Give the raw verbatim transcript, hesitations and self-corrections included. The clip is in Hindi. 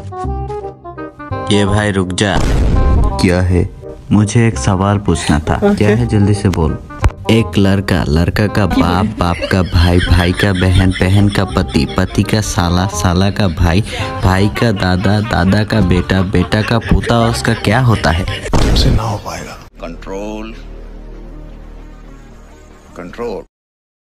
ये भाई रुक जा। क्या है? मुझे एक सवाल पूछना था। क्या है, जल्दी से बोल। एक लड़का, लड़का का बाप, बाप का भाई, भाई का बहन, बहन का पति, पति का साला, साला का भाई, भाई का दादा, दादा का बेटा, बेटा का पोता, उसका क्या होता है? तुमसे ना हो पाएगा। Control control